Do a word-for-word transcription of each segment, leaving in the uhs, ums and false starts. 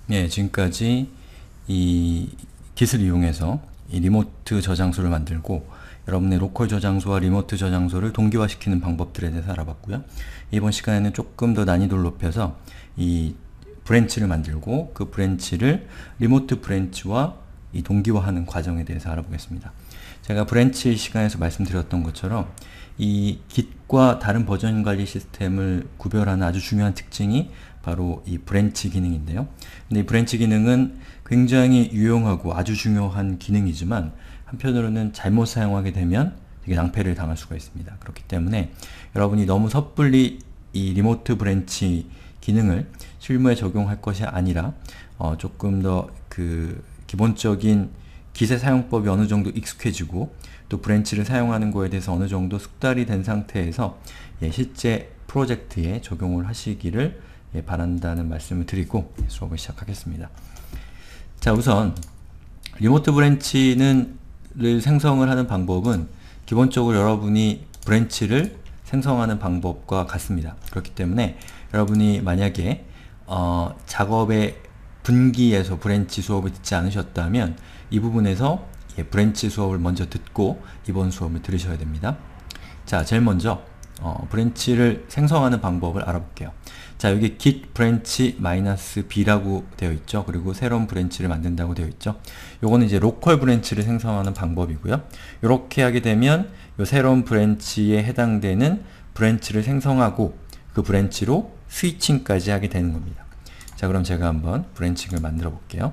네, 지금까지 이 깃을 이용해서 이 리모트 저장소를 만들고 여러분의 로컬 저장소와 리모트 저장소를 동기화시키는 방법들에 대해서 알아봤고요. 이번 시간에는 조금 더 난이도를 높여서 이 브랜치를 만들고 그 브랜치를 리모트 브랜치와 이 동기화하는 과정에 대해서 알아보겠습니다. 제가 브랜치 시간에서 말씀드렸던 것처럼 이 깃과 다른 버전 관리 시스템을 구별하는 아주 중요한 특징이 바로 이 브랜치 기능인데요. 근데 이 브랜치 기능은 굉장히 유용하고 아주 중요한 기능이지만 한편으로는 잘못 사용하게 되면 되게 낭패를 당할 수가 있습니다. 그렇기 때문에 여러분이 너무 섣불리 이 리모트 브랜치 기능을 실무에 적용할 것이 아니라 어 조금 더 그 기본적인 깃의 사용법이 어느 정도 익숙해지고 또 브랜치를 사용하는 거에 대해서 어느 정도 숙달이 된 상태에서 예, 실제 프로젝트에 적용을 하시기를 예, 바란다는 말씀을 드리고 수업을 시작하겠습니다. 자, 우선 리모트 브랜치는 를 생성을 하는 방법은 기본적으로 여러분이 브랜치를 생성하는 방법과 같습니다. 그렇기 때문에 여러분이 만약에 어, 작업의 분기에서 브랜치 수업을 듣지 않으셨다면 이 부분에서 예, 브랜치 수업을 먼저 듣고 이번 수업을 들으셔야 됩니다. 자, 제일 먼저 어, 브랜치를 생성하는 방법을 알아볼게요. 자, 여기 git branch -b라고 되어 있죠. 그리고 새로운 브랜치를 만든다고 되어 있죠. 요거는 이제 로컬 브랜치를 생성하는 방법이고요. 이렇게 하게 되면 요 새로운 브랜치에 해당되는 브랜치를 생성하고 그 브랜치로 스위칭까지 하게 되는 겁니다. 자, 그럼 제가 한번 브랜칭을 만들어 볼게요.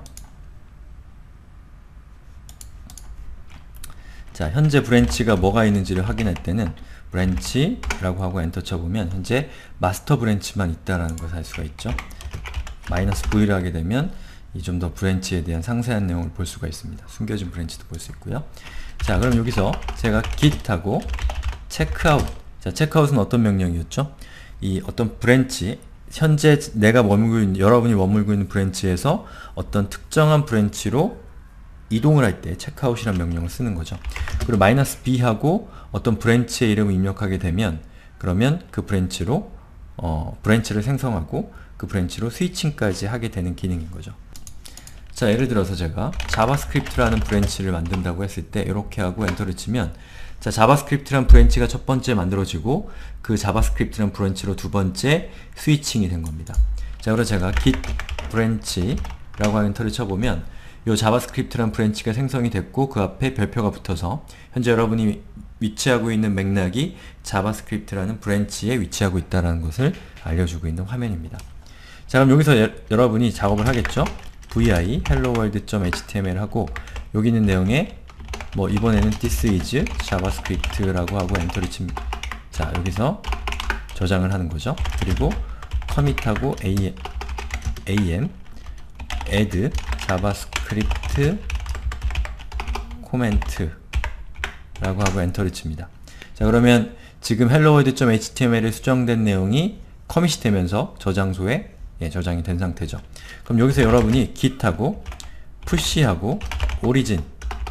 자, 현재 브랜치가 뭐가 있는지를 확인할 때는 브랜치라고 하고 엔터 쳐보면 현재 마스터 브랜치만 있다라는 것을 알 수가 있죠. 마이너스 V를 하게 되면 이 좀 더 브랜치에 대한 상세한 내용을 볼 수가 있습니다. 숨겨진 브랜치도 볼 수 있고요. 자, 그럼 여기서 제가 git하고 checkout. 자, checkout은 어떤 명령이었죠? 이 어떤 브랜치, 현재 내가 머물고 있는, 여러분이 머물고 있는 브랜치에서 어떤 특정한 브랜치로 이동을 할 때 checkout이라는 명령을 쓰는 거죠. 그리고 마이너스 B하고 어떤 브랜치의 이름을 입력하게 되면 그러면 그 브랜치로 어, 브랜치를 생성하고 그 브랜치로 스위칭까지 하게 되는 기능인 거죠. 자, 예를 들어서 제가 자바스크립트라는 브랜치를 만든다고 했을 때 이렇게 하고 엔터를 치면 자, 자바스크립트라는 브랜치가 첫 번째 만들어지고 그 자바스크립트라는 브랜치로 두 번째 스위칭이 된 겁니다. 자, 그래서 제가 git branch라고 하는 엔터를 쳐보면 요 자바스크립트라는 브랜치가 생성이 됐고 그 앞에 별표가 붙어서 현재 여러분이 위치하고 있는 맥락이 자바스크립트라는 브랜치에 위치하고 있다는 것을 알려주고 있는 화면입니다. 자, 그럼 여기서 여, 여러분이 작업을 하겠죠? vi helloworld.html 하고 여기 있는 내용에 뭐 이번에는 this is javascript라고 하고 엔터를 칩니다. 자, 여기서 저장을 하는 거죠. 그리고 commit하고 am, am add javascript comment 라고 하고 엔터를 칩니다. 자, 그러면 지금 helloworld.html에 수정된 내용이 커밋이 되면서 저장소에 예, 저장이 된 상태죠. 그럼 여기서 여러분이 git하고 push하고 origin,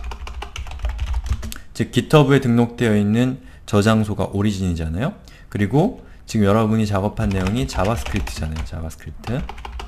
즉 github에 등록되어 있는 저장소가 origin이잖아요. 그리고 지금 여러분이 작업한 내용이 자바스크립트잖아요. 자바스크립트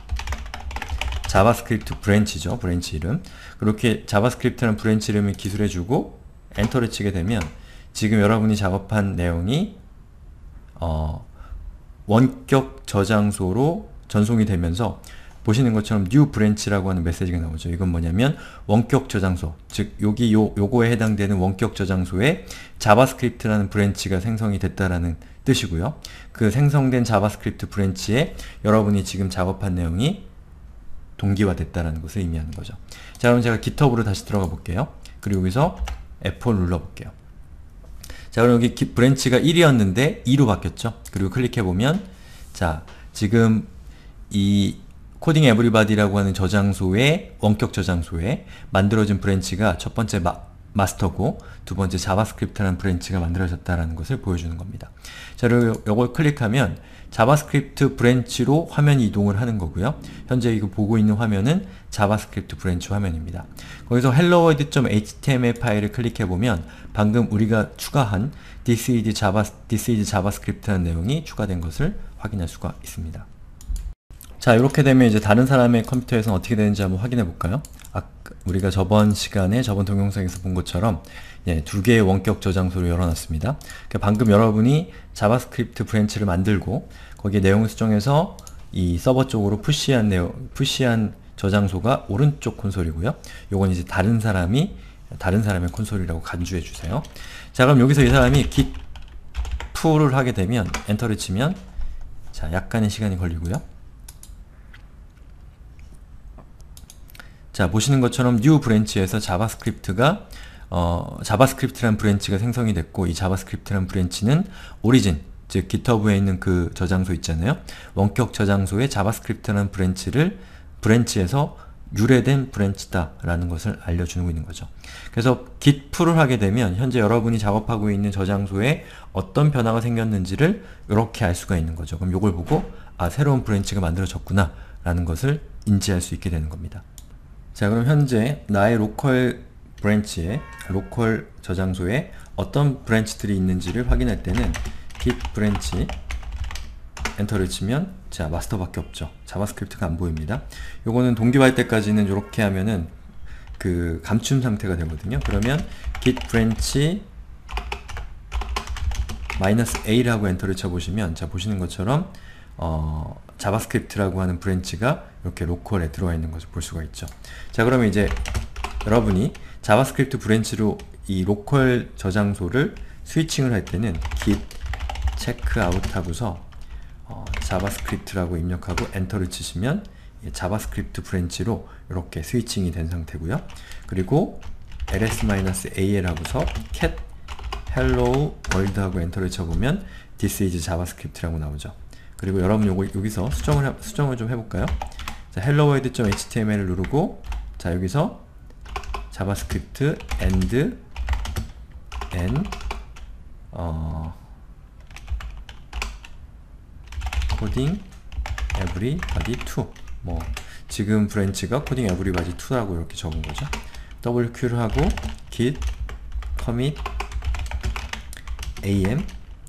자바스크립트 브랜치죠. 브랜치 이름. 그렇게 자바스크립트라는 브랜치 이름을 기술해주고 엔터를 치게 되면 지금 여러분이 작업한 내용이 어, 원격 저장소로 전송이 되면서 보시는 것처럼 new branch라고 하는 메시지가 나오죠. 이건 뭐냐면 원격 저장소, 즉 여기 요, 요거에 해당되는 원격 저장소에 자바스크립트라는 브랜치가 생성이 됐다라는 뜻이고요. 그 생성된 자바스크립트 브랜치에 여러분이 지금 작업한 내용이 동기화됐다라는 것을 의미하는 거죠. 자, 그럼 제가 github으로 다시 들어가 볼게요. 그리고 여기서 에프 포를 눌러 볼게요. 자, 그럼 여기 기, 브랜치가 일이었는데 이로 바뀌었죠. 그리고 클릭해 보면 자, 지금 이 코딩 에브리바디라고 하는 저장소에 원격 저장소에 만들어진 브랜치가 첫 번째 마, 마스터고 두 번째 자바스크립트라는 브랜치가 만들어졌다는 것을 보여주는 겁니다. 자, 그리고 이걸 클릭하면 자바스크립트 브랜치로 화면 이동을 하는 거고요. 현재 이거 보고 있는 화면은 자바스크립트 브랜치 화면입니다. 거기서 helloworld.html 파일을 클릭해 보면 방금 우리가 추가한 this is java, this is javascript라는 내용이 추가된 것을 확인할 수가 있습니다. 자, 이렇게 되면 이제 다른 사람의 컴퓨터에서는 어떻게 되는지 한번 확인해 볼까요? 아, 우리가 저번 시간에 저번 동영상에서 본 것처럼 예, 두 개의 원격 저장소를 열어놨습니다. 그러니까 방금 여러분이 자바스크립트 브랜치를 만들고 거기에 내용을 수정해서 이 서버 쪽으로 푸시한 내용, 푸시한 저장소가 오른쪽 콘솔이고요. 요건 이제 다른 사람이 다른 사람의 콘솔이라고 간주해 주세요. 자, 그럼 여기서 이 사람이 git pull을 하게 되면 엔터를 치면 자, 약간의 시간이 걸리고요. 자, 보시는 것처럼 new 브랜치에서 자바스크립트가 어, 자바스크립트라는 브랜치가 생성이 됐고, 이 자바스크립트라는 브랜치는 오리진, 즉 깃허브에 있는 그 저장소 있잖아요. 원격 저장소에 자바스크립트라는 브랜치를 브랜치에서 유래된 브랜치다 라는 것을 알려주고 있는 거죠. 그래서 git pull을 하게 되면 현재 여러분이 작업하고 있는 저장소에 어떤 변화가 생겼는지를 이렇게 알 수가 있는 거죠. 그럼 이걸 보고 아, 새로운 브랜치가 만들어졌구나 라는 것을 인지할 수 있게 되는 겁니다. 자, 그럼 현재 나의 로컬 브랜치에, 로컬 저장소에 어떤 브랜치들이 있는지를 확인할 때는 git branch 엔터를 치면 자, 마스터밖에 없죠. 자바스크립트가 안 보입니다. 요거는 동기화할 때까지는 이렇게 하면은 그 감춘 상태가 되거든요. 그러면 git branch -a라고 엔터를 쳐보시면 자, 보시는 것처럼 어, 자바스크립트라고 하는 브랜치가 이렇게 로컬에 들어와 있는 것을 볼 수가 있죠. 자, 그러면 이제 여러분이 자바스크립트 브랜치로 이 로컬 저장소를 스위칭을 할 때는 git checkout 하고서 어, 자바스크립트라고 입력하고 엔터를 치시면 예, 자바스크립트 브랜치로 이렇게 스위칭이 된 상태고요. 그리고 ls-al 하고서 cat hello world 하고 엔터를 쳐보면 this is javascript라고 나오죠. 그리고 여러분 요거 여기서 수정을 해, 수정을 좀 해볼까요? 자, helloworld.html을 누르고 자, 여기서 자바스크립트 and n 어, coding everybody 투 뭐 지금 브랜치가 coding everybody 투라고 이렇게 적은 거죠. 더블유큐를 하고 git commit am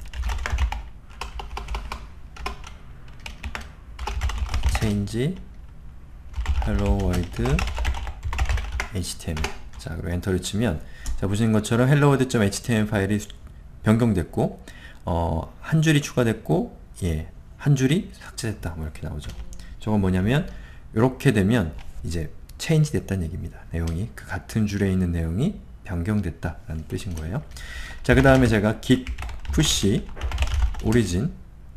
change hello world html 자, 그리고 엔터를 치면 자, 보시는 것처럼 helloworld.html 파일이 변경됐고 어, 한 줄이 추가됐고 예, 한 줄이 삭제됐다 뭐 이렇게 나오죠. 저건 뭐냐면 이렇게 되면 이제 change 됐다는 얘기입니다. 내용이 그 같은 줄에 있는 내용이 변경됐다 라는 뜻인 거예요. 자, 그 다음에 제가 git push origin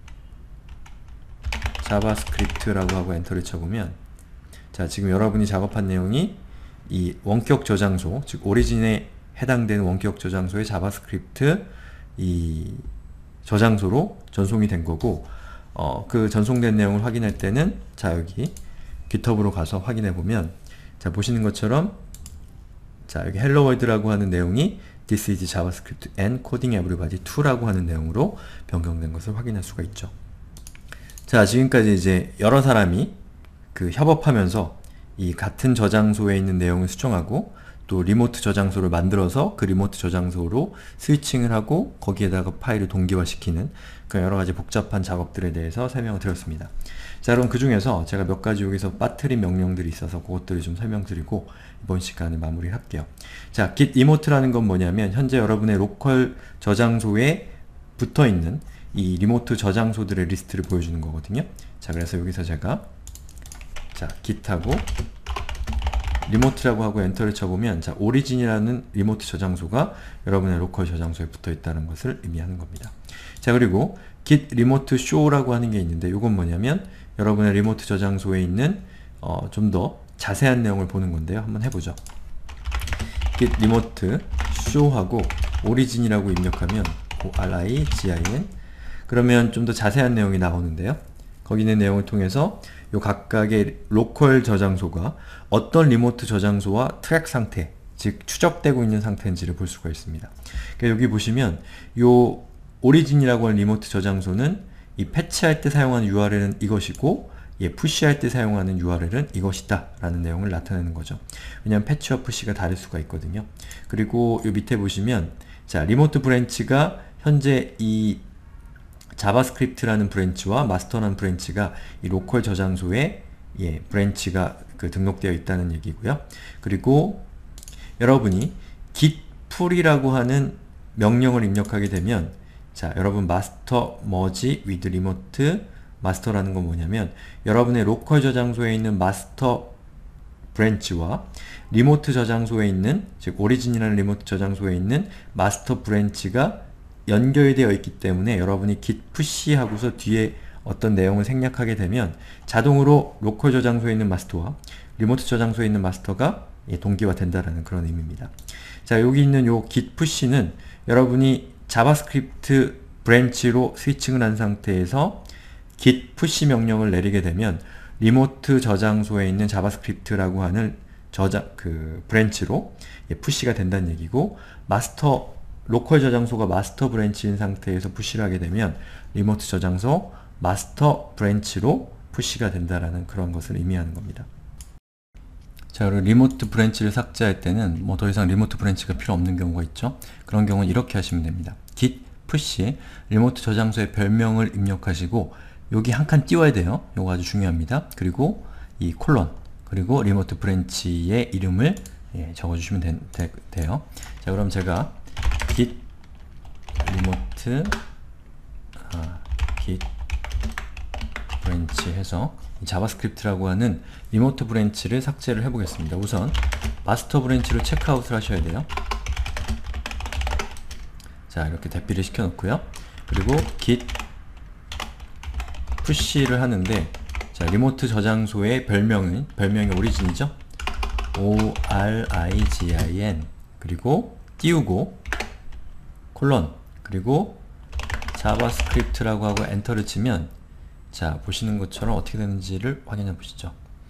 자바스크립트라고 하고 엔터를 쳐보면 자, 지금 여러분이 작업한 내용이 이 원격 저장소, 즉 오리진에 해당되는 원격 저장소의 자바스크립트 이 저장소로 전송이 된 거고 어, 그 전송된 내용을 확인할 때는 자, 여기 깃허브로 가서 확인해 보면 자, 보시는 것처럼 자, 여기 hello world라고 하는 내용이 this is javascript and coding everybody 투라고 하는 내용으로 변경된 것을 확인할 수가 있죠. 자, 지금까지 이제 여러 사람이 그 협업하면서 이 같은 저장소에 있는 내용을 수정하고 또 리모트 저장소를 만들어서 그 리모트 저장소로 스위칭을 하고 거기에다가 파일을 동기화시키는 그 여러가지 복잡한 작업들에 대해서 설명을 드렸습니다. 자, 그럼 그 중에서 제가 몇 가지 여기서 빠뜨린 명령들이 있어서 그것들을 좀 설명드리고 이번 시간을 마무리할게요. 자, git remote라는 건 뭐냐면 현재 여러분의 로컬 저장소에 붙어있는 이 리모트 저장소들의 리스트를 보여주는 거거든요. 자, 그래서 여기서 제가 자, git하고 리모트라고 하고 엔터를 쳐보면 자, 오리진이라는 리모트 저장소가 여러분의 로컬 저장소에 붙어 있다는 것을 의미하는 겁니다. 자, 그리고 git remote show라고 하는 게 있는데 이건 뭐냐면 여러분의 리모트 저장소에 있는 어, 좀 더 자세한 내용을 보는 건데요. 한번 해보죠. git remote show하고 오리진이라고 입력하면 o-r-i-g-i-n 그러면 좀 더 자세한 내용이 나오는데요. 거기 있는 내용을 통해서 요 각각의 로컬 저장소가 어떤 리모트 저장소와 트랙 상태, 즉 추적되고 있는 상태인지를 볼 수가 있습니다. 그러니까 여기 보시면 요 오리진이라고 하는 리모트 저장소는 이 패치할 때 사용하는 유알엘은 이것이고 예, 푸시할 때 사용하는 유알엘은 이것이다 라는 내용을 나타내는 거죠. 왜냐하면 패치와 푸시가 다를 수가 있거든요. 그리고 요 밑에 보시면 자, 리모트 브랜치가 현재 이 자바스크립트라는 브랜치와 마스터라는 브랜치가 이 로컬 저장소에 예, 브랜치가 그 등록되어 있다는 얘기고요. 그리고 여러분이 git pull이라고 하는 명령을 입력하게 되면 자, 여러분 master merge with remote master라는 건 뭐냐면 여러분의 로컬 저장소에 있는 master 브랜치와 리모트 저장소에 있는 즉 오리진이라는 리모트 저장소에 있는 마스터 브랜치가 연결되어 있기 때문에 여러분이 git push 하고서 뒤에 어떤 내용을 생략하게 되면 자동으로 로컬 저장소에 있는 마스터와 리모트 저장소에 있는 마스터가 예, 동기화 된다라는 그런 의미입니다. 자, 여기 있는 요 git push는 여러분이 자바스크립트 브랜치로 스위칭을 한 상태에서 git push 명령을 내리게 되면 리모트 저장소에 있는 자바스크립트라고 하는 저장 그 브랜치로 예, 푸시가 된다는 얘기고 마스터 로컬 저장소가 마스터 브랜치인 상태에서 푸시를 하게 되면 리모트 저장소 마스터 브랜치로 푸시가 된다라는 그런 것을 의미하는 겁니다. 자, 그리고 리모트 브랜치를 삭제할 때는 뭐 더 이상 리모트 브랜치가 필요 없는 경우가 있죠. 그런 경우는 이렇게 하시면 됩니다. git push 리모트 저장소의 별명을 입력하시고 여기 한 칸 띄워야 돼요. 이거 아주 중요합니다. 그리고 이 콜론 그리고 리모트 브랜치의 이름을 예, 적어주시면 되, 되, 돼요. 자, 그럼 제가 git 리모트 아, git 브랜치 해서 이 자바스크립트라고 하는 리모트 브랜치를 삭제를 해보겠습니다. 우선 마스터 브랜치로 체크아웃을 하셔야 돼요. 자, 이렇게 대피를 시켜 놓고요. 그리고 git push를 하는데 자, 리모트 저장소의 별명은 별명이 오리진이죠. 오 알 아이 지 아이 엔 그리고 띄우고 콜론 그리고 자바스크립트라고 하고 엔터를 치면 자, 보시는 것처럼 어떻게 되는지를 확인해 보시죠.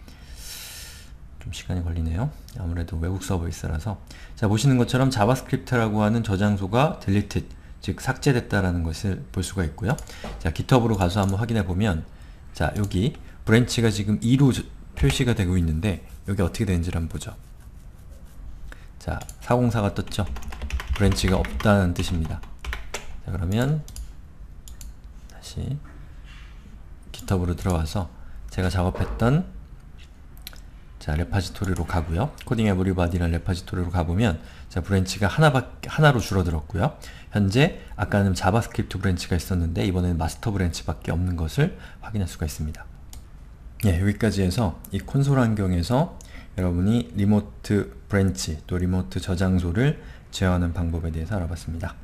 좀 시간이 걸리네요. 아무래도 외국 서버 있어라서 자, 보시는 것처럼 자바스크립트라고 하는 저장소가 deleted 즉 삭제됐다라는 것을 볼 수가 있고요. 자, 깃허브로 가서 한번 확인해 보면 자, 여기 브랜치가 지금 이로 표시가 되고 있는데 여기 어떻게 되는지를 한번 보죠. 자, 사공사가 떴죠. 브랜치가 없다는 뜻입니다. 자, 그러면 다시 깃허브로 들어와서 제가 작업했던 자, 레파지토리로 가고요. 코딩 에브리바디라는 레파지토리로 가보면 자, 브랜치가 하나밖에, 하나로 줄어들었고요. 현재 아까는 자바스크립트 브랜치가 있었는데 이번에는 마스터 브랜치밖에 없는 것을 확인할 수가 있습니다. 예, 여기까지 해서 이 콘솔 환경에서 여러분이 리모트 브랜치 또 리모트 저장소를 제어하는 방법에 대해서 알아봤습니다.